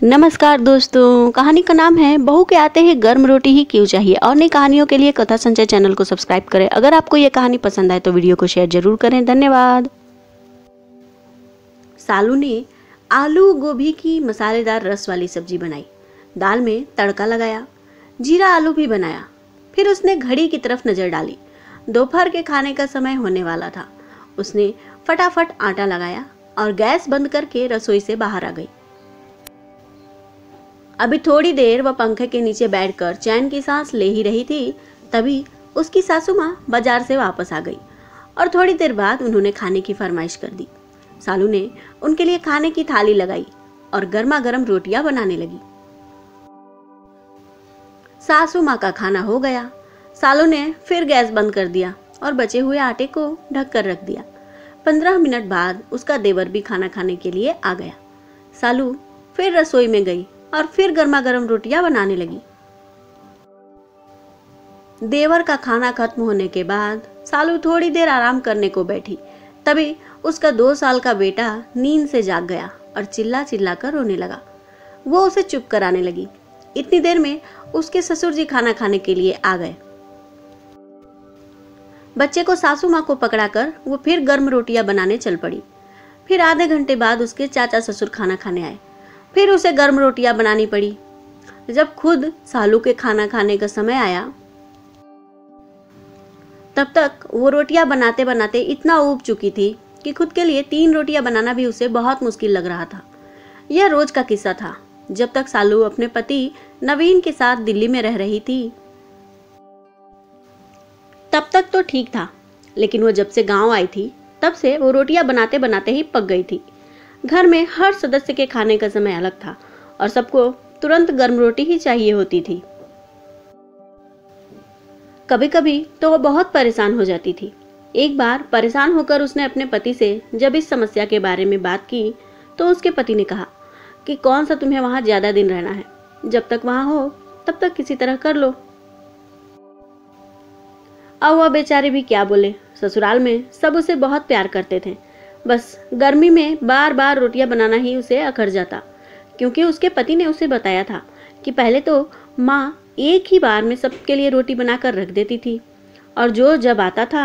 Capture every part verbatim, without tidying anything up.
नमस्कार दोस्तों, कहानी का नाम है बहू के आते ही गर्म रोटी ही क्यों चाहिए। और नई कहानियों के लिए कथा संचय चैनल को सब्सक्राइब करें। अगर आपको ये कहानी पसंद आए तो वीडियो को शेयर जरूर करें। धन्यवाद। सालू ने आलू गोभी की मसालेदार रस वाली सब्जी बनाई, दाल में तड़का लगाया, जीरा आलू भी बनाया। फिर उसने घड़ी की तरफ नजर डाली। दोपहर के खाने का समय होने वाला था। उसने फटाफट आटा लगाया और गैस बंद करके रसोई से बाहर आ गई। अभी थोड़ी देर वह पंखे के नीचे बैठकर चैन की सांस ले ही रही थी, तभी उसकी सासू माँ बाजार से वापस आ गई और थोड़ी देर बाद उन्होंने खाने की फरमाइश कर दी। सालू ने उनके लिए खाने की थाली लगाई और गर्मा गर्म रोटियां बनाने लगी। सासू माँ का खाना हो गया। सालू ने फिर गैस बंद कर दिया और बचे हुए आटे को ढक कर रख दिया। पंद्रह मिनट बाद उसका देवर भी खाना खाने के लिए आ गया। सालू फिर रसोई में गई और फिर गर्मा गर्म रोटियां बनाने लगी। देवर का खाना खत्म होने के बाद सालू थोड़ी देर आराम करने को बैठी, तभी उसका दो साल का बेटा नींद से जाग गया और चिल्ला चिल्ला कर रोने लगा। वो उसे चुप कराने लगी। इतनी देर में उसके ससुर जी खाना खाने के लिए आ गए। बच्चे को सासू माँ को पकड़ाकर वो फिर गर्म रोटियां बनाने चल पड़ी। फिर आधे घंटे बाद उसके चाचा ससुर खाना खाने आए। फिर उसे गर्म रोटियां बनानी पड़ी। जब खुद सालू के खाना खाने का समय आया, तब तक वो रोटियां बनाते बनाते इतना ऊब चुकी थी कि खुद के लिए तीन रोटियां बनाना भी उसे बहुत मुश्किल लग रहा था। यह रोज का किस्सा था। जब तक सालू अपने पति नवीन के साथ दिल्ली में रह रही थी, तब तक तो ठीक था, लेकिन वो जब से गांव आई थी, तब से वो रोटियां बनाते बनाते ही पक गई थी। घर में हर सदस्य के खाने का समय अलग था और सबको तुरंत गर्म रोटी ही चाहिए होती थी। कभी कभी तो वो बहुत परेशान हो जाती थी। एक बार परेशान होकर उसने अपने पति से जब इस समस्या के बारे में बात की, तो उसके पति ने कहा कि कौन सा तुम्हें वहां ज्यादा दिन रहना है, जब तक वहां हो तब तक किसी तरह कर लो। अब वह बेचारे भी क्या बोले। ससुराल में सब उसे बहुत प्यार करते थे, बस गर्मी में बार बार रोटियां बनाना ही उसे अखर जाता, क्योंकि उसके पति ने उसे बताया था कि पहले तो माँ एक ही बार में सबके लिए रोटी बनाकर रख देती थी और जो जब आता था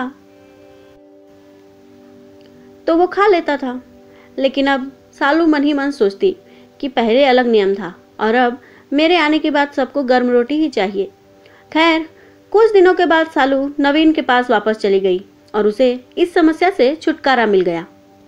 तो वो खा लेता था। लेकिन अब सालू मन ही मन सोचती कि पहले अलग नियम था और अब मेरे आने के बाद सबको गर्म रोटी ही चाहिए। खैर, कुछ दिनों के बाद सालू नवीन के पास वापस चली गई और उसे इस समस्या से छुटकारा मिल गया।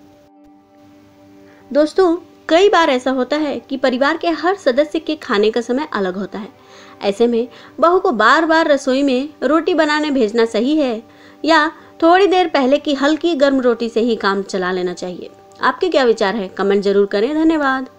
दोस्तों, कई बार ऐसा होता है कि परिवार के हर सदस्य के खाने का समय अलग होता है। ऐसे में बहू को बार बार रसोई में रोटी बनाने भेजना सही है या थोड़ी देर पहले की हल्की गर्म रोटी से ही काम चला लेना चाहिए? आपके क्या विचार है? कमेंट जरूर करें। धन्यवाद।